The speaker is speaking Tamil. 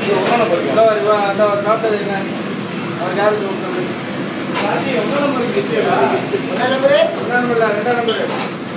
அந்த சாப்பிட்டது என்ன அவருக்கு யாருக்கு கொடுத்தது? ஒன்றாம் நம்பர் 2ஆம் நம்பர்